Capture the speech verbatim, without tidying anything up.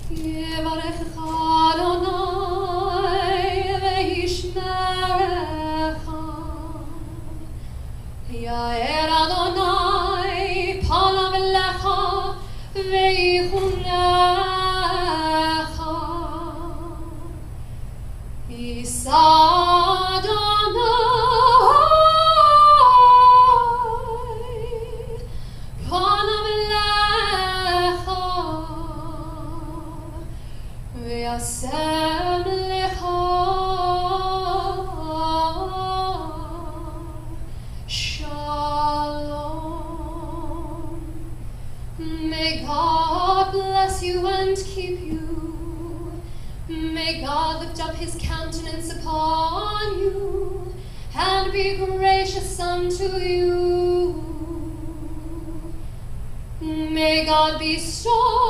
יברכך אדוני וישמרך. יאר אדוני פניו אליך ויחונך. יישא אדוני פניו אליך וישם לך shalom. May God bless you and keep you. May God lift up his countenance upon you and be gracious unto you. May God bestow